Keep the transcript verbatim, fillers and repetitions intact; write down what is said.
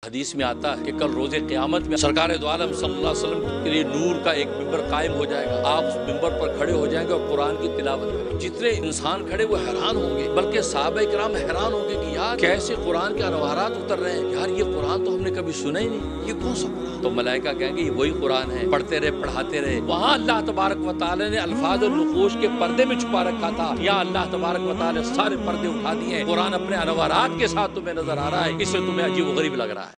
हदीस में आता है कि कल रोजे क़यामत में सरकार दो आलम सल्लल्लाहु अलैहि वसल्लम के लिए नूर का एक मिंबर कायम हो जाएगा। आप उस मिंबर पर खड़े हो जाएंगे और कुरान की तिलावत करेंगे। जितने इंसान खड़े वो हैरान होंगे, बल्कि सहाबा किराम हैरान होंगे कि यार कैसे कुरान के अनवारात उतर रहे हैं। यार ये कुरान तो हमने कभी सुना ही नहीं, ये कौन सा कुरान? तो मलाइका कहेंगे ये वही कुरान है। पढ़ते रहे पढ़ाते रहे। वहाँ अल्लाह तबारक व तआला ने अल्फाज और नुकूश के पर्दे में छुपा रखा था। यहाँ अल्लाह तबारक व तआला सारे पर्दे उठा दिए। कुरान अपने अनवारात के साथ तुम्हें नजर आ रहा है, इससे तुम्हें अजीब गरीब लग रहा है।